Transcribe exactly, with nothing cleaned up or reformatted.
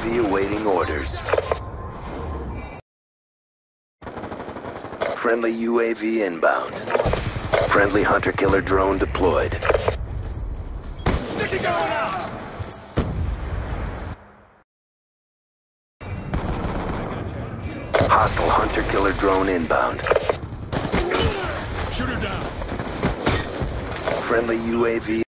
V awaiting orders. Friendly U A V inbound. Friendly hunter-killer drone deployed. Sticky going out! Hostile hunter-killer drone inbound. Shoot her down. Friendly U A V